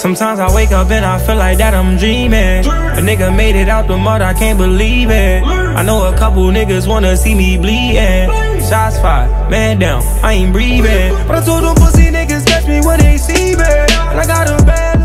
Sometimes I wake up and I feel like that I'm dreaming. A nigga made it out the mud, I can't believe it. I know a couple niggas wanna see me bleeding. Shots fired, man down, I ain't breathing. But I told them pussy niggas catch me when they see me. And I got a bad